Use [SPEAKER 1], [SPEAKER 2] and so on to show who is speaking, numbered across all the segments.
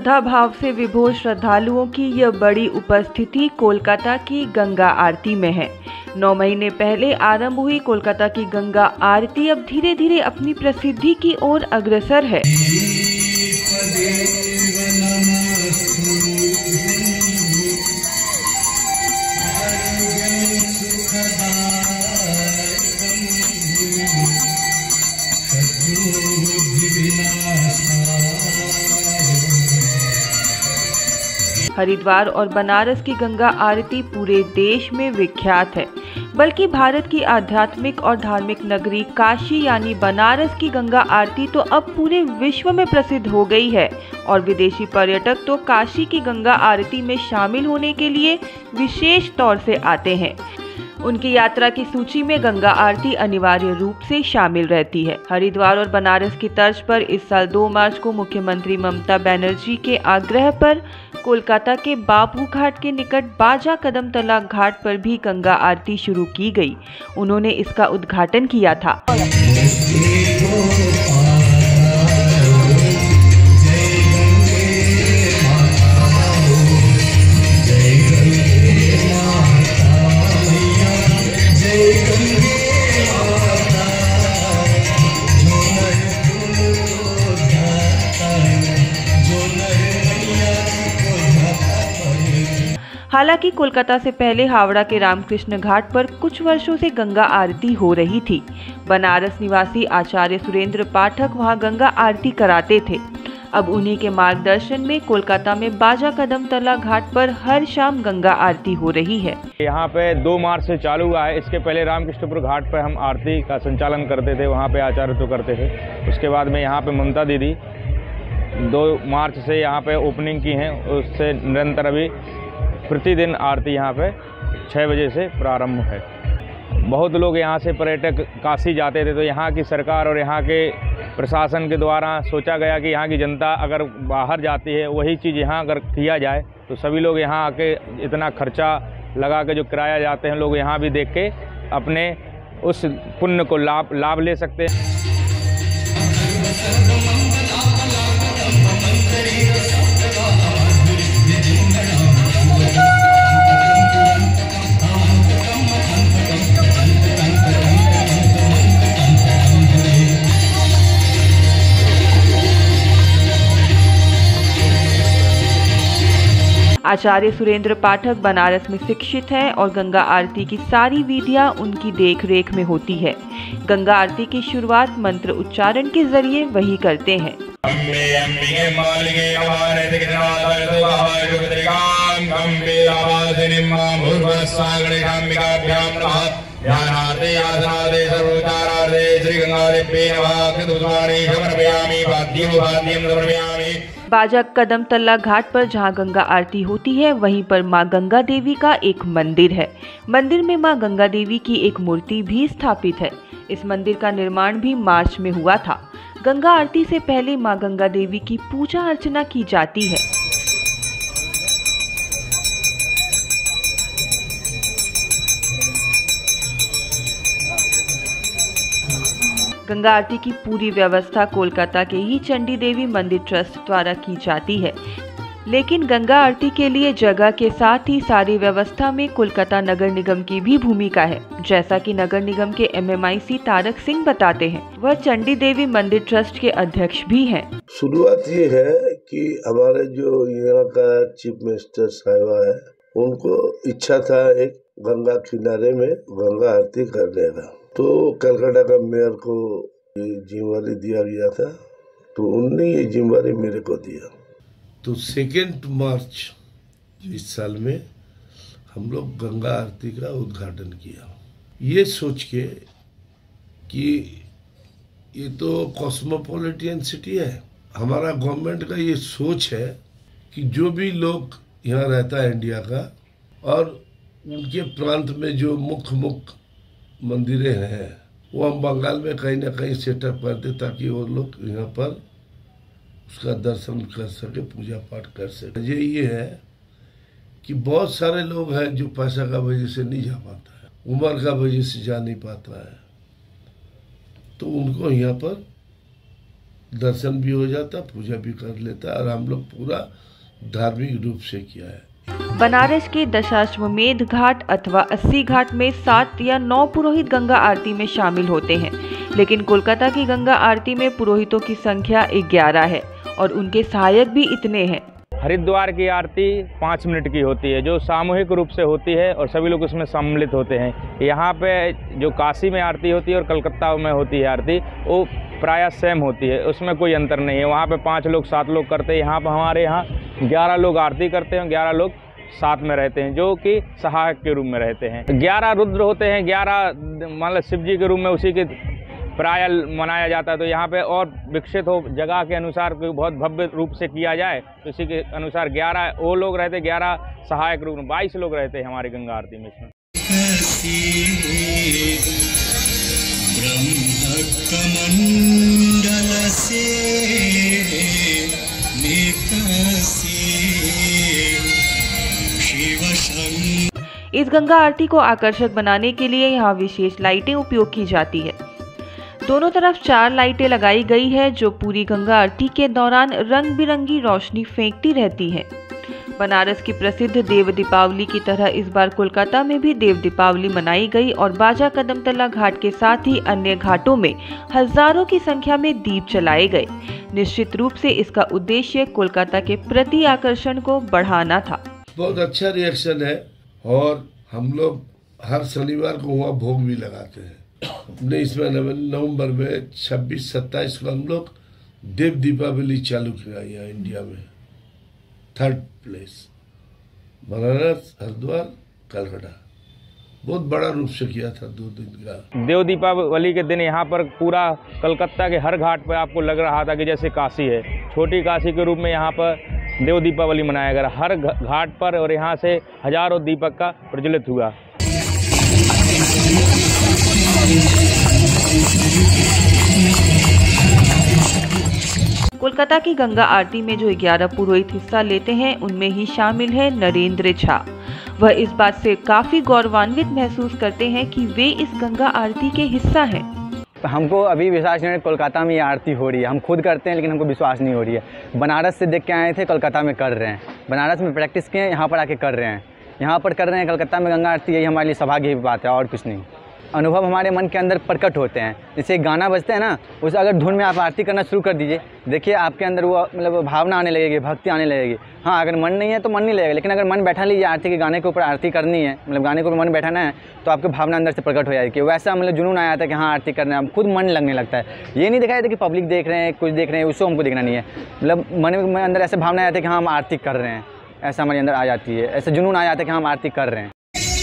[SPEAKER 1] श्रद्धा भाव से विभोर श्रद्धालुओं की यह बड़ी उपस्थिति कोलकाता की गंगा आरती में है। 9 महीने पहले आरंभ हुई कोलकाता की गंगा आरती अब धीरे धीरे अपनी प्रसिद्धि की ओर अग्रसर है। हरिद्वार और बनारस की गंगा आरती पूरे देश में विख्यात है, बल्कि भारत की आध्यात्मिक और धार्मिक नगरी काशी यानी बनारस की गंगा आरती तो अब पूरे विश्व में प्रसिद्ध हो गई है और विदेशी पर्यटक तो काशी की गंगा आरती में शामिल होने के लिए विशेष तौर से आते हैं। उनकी यात्रा की सूची में गंगा आरती अनिवार्य रूप से शामिल रहती है। हरिद्वार और बनारस की तर्ज पर इस साल 2 मार्च को मुख्यमंत्री ममता बनर्जी के आग्रह पर कोलकाता के बापू घाट के निकट बाजा कदम तला घाट पर भी गंगा आरती शुरू की गई। उन्होंने इसका उद्घाटन किया था। हालांकि कोलकाता से पहले हावड़ा के रामकृष्ण घाट पर कुछ वर्षों से गंगा आरती हो रही थी। बनारस निवासी आचार्य सुरेंद्र पाठक वहां गंगा आरती कराते थे। अब उन्हीं के मार्गदर्शन में कोलकाता में बाजा कदम तला घाट पर हर शाम गंगा आरती हो रही है।
[SPEAKER 2] यहाँ पे 2 मार्च से चालू हुआ है। इसके पहले रामकृष्णपुर घाट पर हम आरती का संचालन करते थे, वहाँ पे आचार्य करते थे। उसके बाद में यहाँ पे ममता दीदी 2 मार्च से यहाँ पे ओपनिंग की हैं। उससे निरंतर अभी प्रतिदिन आरती यहाँ पे 6 बजे से प्रारंभ है। बहुत लोग यहाँ से पर्यटक काशी जाते थे, तो यहाँ की सरकार और यहाँ के प्रशासन के द्वारा सोचा गया कि यहाँ की जनता अगर बाहर जाती है वही चीज़ यहाँ अगर किया जाए तो सभी लोग यहाँ आके इतना खर्चा लगा के जो किराया जाते हैं लोग यहाँ भी देख के अपने उस पुण्य को लाभ ले सकते हैं।
[SPEAKER 1] आचार्य सुरेंद्र पाठक बनारस में शिक्षित हैं और गंगा आरती की सारी विधियां उनकी देखरेख में होती है। गंगा आरती की शुरुआत मंत्र उच्चारण के जरिए वही करते हैं। बाजा कदम तल्ला घाट पर जहां गंगा आरती होती है वहीं पर मां गंगा देवी का एक मंदिर है। मंदिर में मां गंगा देवी की एक मूर्ति भी स्थापित है। इस मंदिर का निर्माण भी मार्च में हुआ था। गंगा आरती से पहले मां गंगा देवी की पूजा अर्चना की जाती है। गंगा आरती की पूरी व्यवस्था कोलकाता के ही चंडी देवी मंदिर ट्रस्ट द्वारा की जाती है, लेकिन गंगा आरती के लिए जगह के साथ ही सारी व्यवस्था में कोलकाता नगर निगम की भी भूमिका है, जैसा कि नगर निगम के MMIC तारक सिंह बताते हैं। वह चंडी देवी मंदिर ट्रस्ट के अध्यक्ष भी हैं।
[SPEAKER 3] शुरुआत ये है कि हमारे जो यहाँ का चीफ मिनिस्टर साहिबा है, उनको इच्छा था एक गंगा किनारे में गंगा आरती करने का, तो कलकत्ता का मेयर को जिम्मेवारी दिया गया था, तो उनने ये जिम्मेवारी मेरे को दिया। तो 2 मार्च इस साल में हम लोग गंगा आरती का उद्घाटन किया, ये सोच के कि ये तो कॉस्मोपॉलिटन सिटी है। हमारा गवर्नमेंट का ये सोच है कि जो भी लोग यहाँ रहता है इंडिया का, और उनके प्रांत में जो मुख्य मंदिरें हैं वो हम बंगाल में कहीं ना कहीं सेटअप कर दे, ताकि वो लोग यहाँ पर उसका दर्शन कर सके, पूजा पाठ कर सके। ये है कि बहुत सारे लोग हैं जो पैसा का वजह से नहीं जा पाता है, उम्र का वजह से जा नहीं पाता है, तो उनको यहाँ पर दर्शन भी हो जाता, पूजा भी कर लेता, और हम लोग पूरा धार्मिक रूप से किया है।
[SPEAKER 1] बनारस के दशाश्वमेध घाट अथवा 80 घाट में 7 या 9 पुरोहित गंगा आरती में शामिल होते हैं, लेकिन कोलकाता की गंगा आरती में पुरोहितों की संख्या 11 है और उनके सहायक भी इतने हैं।
[SPEAKER 2] हरिद्वार की आरती 5 मिनट की होती है, जो सामूहिक रूप से होती है और सभी लोग उसमें सम्मिलित होते हैं। यहाँ पे जो काशी में आरती होती है और कलकत्ता में होती है आरती, वो प्रायः सेम होती है, उसमें कोई अंतर नहीं है। वहाँ पे 5 लोग 7 लोग करते हैं, यहाँ पर हमारे यहाँ 11 लोग आरती करते हैं, 11 लोग साथ में रहते हैं, जो कि सहायक के रूप में रहते हैं। 11 रुद्र होते हैं, 11 मतलब शिव जी के रूप में उसी के प्राय मनाया जाता है। तो यहाँ पे और विकसित हो जगह के अनुसार बहुत भव्य रूप से किया जाए, तो इसी के अनुसार 11 वो लोग रहते, 11 सहायक रूप में 22 लोग रहते हैं हमारी गंगा आरती में।
[SPEAKER 1] इस गंगा आरती को आकर्षक बनाने के लिए यहाँ विशेष लाइटें उपयोग की जाती है। दोनों तरफ 4 लाइटें लगाई गई है, जो पूरी गंगा आरती के दौरान रंग बिरंगी रोशनी फेंकती रहती है। बनारस की प्रसिद्ध देव दीपावली की तरह इस बार कोलकाता में भी देव दीपावली मनाई गई और बाजा कदमतला घाट के साथ ही अन्य घाटों में हजारों की संख्या में दीप जलाए गए। निश्चित रूप से इसका उद्देश्य कोलकाता के प्रति आकर्षण को बढ़ाना था।
[SPEAKER 3] बहुत अच्छा रिएक्शन है और हम लोग हर शनिवार को वहाँ भोग भी लगाते हैं। इसमें नवंबर में 26-27 को हम लोग देव दीपावली चालू किया यहाँ इंडिया में। 3rd प्लेस बनारस, हरिद्वार, कलकत्ता, बहुत बड़ा रूप से किया था 2 दिन का।
[SPEAKER 2] देव दीपावली के दिन यहाँ पर पूरा कलकत्ता के हर घाट पर आपको लग रहा था कि जैसे काशी है, छोटी काशी के रूप में यहाँ पर देव दीपावली मनाया गया हर घाट पर, और यहाँ से हजारों दीपक का प्रज्वलित हुआ।
[SPEAKER 1] कोलकाता की गंगा आरती में जो 11 पुरोहित हिस्सा लेते हैं, उनमें ही शामिल है नरेंद्र झा। वह इस बात से काफी गौरवान्वित महसूस करते हैं कि वे इस गंगा आरती के हिस्सा हैं।
[SPEAKER 4] हमको अभी विश्वास नहीं है कोलकाता में ये आरती हो रही है। हम खुद करते हैं लेकिन हमको विश्वास नहीं हो रही है। बनारस से देख के आए थे, कोलकाता में कर रहे हैं। बनारस में प्रैक्टिस किए, यहाँ पर आके कर रहे हैं। यहाँ पर कर रहे हैं, कलकत्ता में गंगा आरती, यही हमारे लिए सौभाग्य की बात है और कुछ नहीं। अनुभव हमारे मन के अंदर प्रकट होते हैं। जैसे गाना बजता है ना, उस अगर धुन में आप आरती करना शुरू कर दीजिए, देखिए आपके अंदर वो मतलब भावना आने लगेगी, भक्ति आने लगेगी। हाँ, अगर मन नहीं है तो मन नहीं लगेगा, लेकिन अगर मन बैठा लीजिए आरती के गाने के ऊपर आरती करनी है, मतलब गाने के ऊपर मन बैठाना है, तो आपकी भावना अंदर से प्रकट हो जाएगी। वैसा मतलब जुनून आया था कि हाँ आरती करना है, खुद मन लगने लगता है। ये नहीं दिखाया था कि पब्लिक देख रहे हैं, कुछ देख रहे हैं, उसको हमको देखना नहीं है। मतलब मन में अंदर ऐसे भावना आया था कि हाँ हम आरती कर रहे हैं, ऐसा हमारे अंदर आ जाती है। ऐसे जुनून आ जाता है कि हम आरती कर रहे हैं।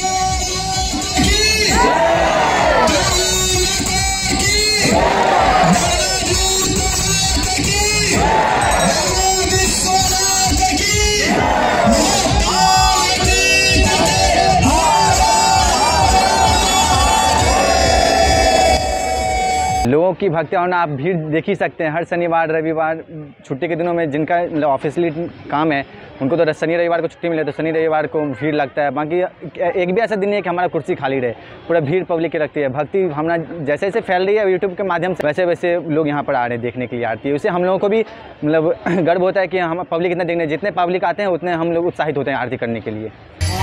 [SPEAKER 4] लोगों की भक्ति होना आप भीड़ देख ही सकते हैं। हर शनिवार रविवार छुट्टी के दिनों में जिनका मतलब ऑफिशियली काम है, उनको तो शनि रविवार को छुट्टी मिले तो शनि रविवार को भीड़ लगता है। बाकी एक भी ऐसा दिन नहीं है कि हमारा कुर्सी खाली रहे, पूरा भीड़ पब्लिक की लगती है। भक्ति भावना जैसे जैसे फैल रही है यूट्यूब के माध्यम से, वैसे वैसे लोग यहाँ पर आ रहे हैं देखने के लिए आरती। उससे हम लोगों को भी मतलब गर्व होता है कि हम पब्लिक इतना देखने, जितने पब्लिक आते हैं उतने हम लोग उत्साहित होते हैं आरती करने के लिए।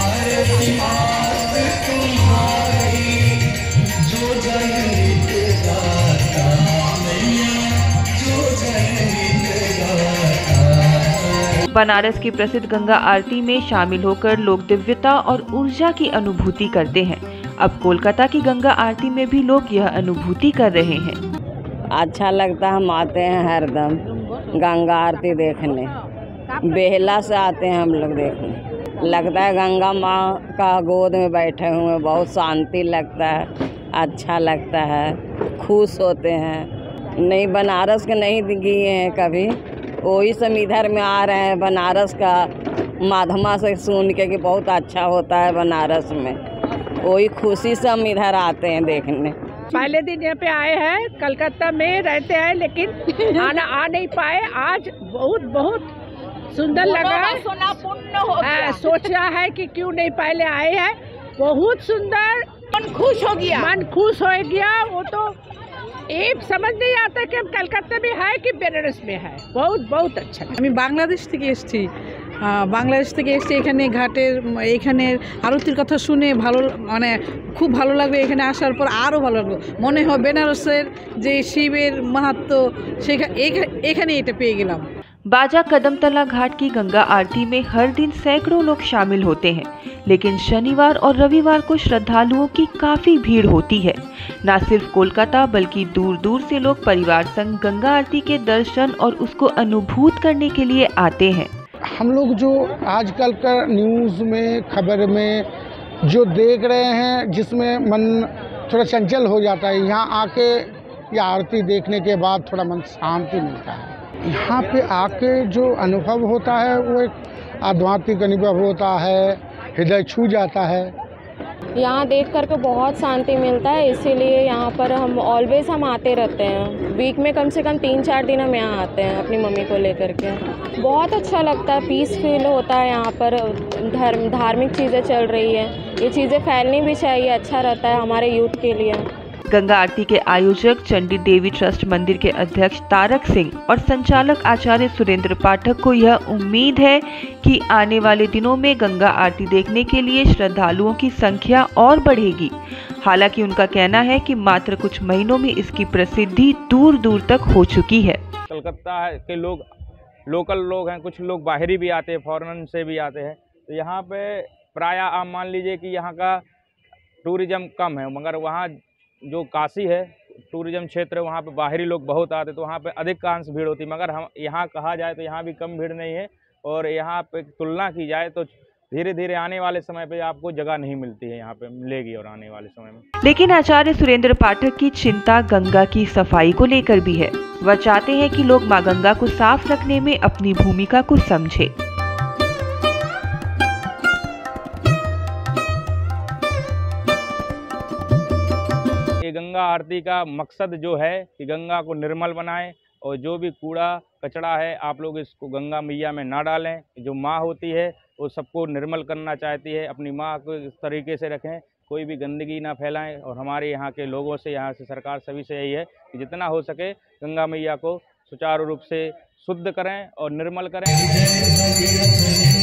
[SPEAKER 1] बनारस की प्रसिद्ध गंगा आरती में शामिल होकर लोग दिव्यता और ऊर्जा की अनुभूति करते हैं। अब कोलकाता की गंगा आरती में भी लोग यह अनुभूति कर रहे हैं।
[SPEAKER 5] अच्छा लगता है, हम आते हैं हरदम गंगा आरती देखने, बेहला से आते हैं हम लोग देखने। लगता है गंगा माँ का गोद में बैठे हुए, बहुत शांति लगता है, अच्छा लगता है, खुश होते हैं। नहीं बनारस के नहीं गए हैं कभी, वही सब इधर में आ रहे हैं बनारस का माध्यमा से सुन के कि बहुत अच्छा होता है बनारस में, वही खुशी से हम इधर आते हैं देखने।
[SPEAKER 6] पहले दिन यहाँ पे आए हैं, कलकत्ता में रहते हैं लेकिन आ नहीं पाए। आज बहुत सुंदर लगा, सोचा है कि क्यों नहीं पहले आए हैं। बहुत सुंदर, मन खुश हो गया, वो तो ये समझ नहीं आता कि हम कलकत्ता में है कि बनारस में है। बहुत बहुत अच्छा।
[SPEAKER 7] আমি বাংলাদেশ থেকে এসেছি। বাংলাদেশ থেকে এসেছি এখানে ঘাটের এখানের আরতির কথা শুনে ভালো মানে খুব ভালো লাগবে। এখানে আসার পর আরও ভালো লাগবে, মনে হয় বেনারসের যে শিবের মাহাত্ম্য এখানে এটা পেয়ে গেলাম।
[SPEAKER 1] बाजा कदमतला घाट की गंगा आरती में हर दिन सैकड़ों लोग शामिल होते हैं, लेकिन शनिवार और रविवार को श्रद्धालुओं की काफी भीड़ होती है। न सिर्फ कोलकाता बल्कि दूर दूर से लोग परिवार संग गंगा आरती के दर्शन और उसको अनुभूत करने के लिए आते हैं।
[SPEAKER 8] हम लोग जो आजकल का न्यूज़ में खबर में जो देख रहे हैं, जिसमें मन थोड़ा चंचल हो जाता है, यहाँ आके या आरती देखने के बाद थोड़ा मन शांति मिलता है। यहाँ पे आके जो अनुभव होता है वो एक आध्यात्मिक अनुभव होता है, हृदय छू जाता है।
[SPEAKER 9] यहाँ देख कर के बहुत शांति मिलता है, इसीलिए यहाँ पर हम ऑलवेज हम आते रहते हैं। वीक में कम से कम 3-4 दिन हम यहाँ आते हैं अपनी मम्मी को लेकर के। बहुत अच्छा लगता है, पीस फील होता है। यहाँ पर धार्मिक चीज़ें चल रही है, ये चीज़ें फैलनी भी चाहिए, अच्छा रहता है हमारे यूथ के लिए।
[SPEAKER 1] गंगा आरती के आयोजक चंडी देवी ट्रस्ट मंदिर के अध्यक्ष तारक सिंह और संचालक आचार्य सुरेंद्र पाठक को यह उम्मीद है कि आने वाले दिनों में गंगा आरती देखने के लिए श्रद्धालुओं की संख्या और बढ़ेगी। हालांकि उनका कहना है कि मात्र कुछ महीनों में इसकी प्रसिद्धि दूर दूर तक हो चुकी है।
[SPEAKER 2] कलकत्ता के लोग लोकल लोग हैं, कुछ लोग बाहरी भी आते हैं, फॉरेन से भी आते हैं। तो यहाँ पे प्राय आप मान लीजिए कि यहाँ का टूरिज्म कम है, मगर वहाँ जो काशी है टूरिज्म क्षेत्र, वहाँ पे बाहरी लोग बहुत आते, तो वहाँ पे अधिकांश भीड़ होती। मगर हम यहाँ कहा जाए तो यहाँ भी कम भीड़ नहीं है, और यहाँ पे तुलना की जाए तो धीरे धीरे आने वाले समय पे आपको जगह नहीं मिलती है, यहाँ पे मिलेगी और आने वाले समय में।
[SPEAKER 1] लेकिन आचार्य सुरेंद्र पाठक की चिंता गंगा की सफाई को लेकर भी है। वह चाहते हैं कि लोग मां गंगा को साफ रखने में अपनी भूमिका को समझें।
[SPEAKER 2] गंगा आरती का मकसद जो है कि गंगा को निर्मल बनाएं, और जो भी कूड़ा कचरा है आप लोग इसको गंगा मैया में ना डालें। जो माँ होती है वो सबको निर्मल करना चाहती है, अपनी माँ को इस तरीके से रखें, कोई भी गंदगी ना फैलाएं। और हमारे यहाँ के लोगों से, यहाँ से सरकार सभी से यही है कि जितना हो सके गंगा मैया को सुचारू रूप से शुद्ध करें और निर्मल करें।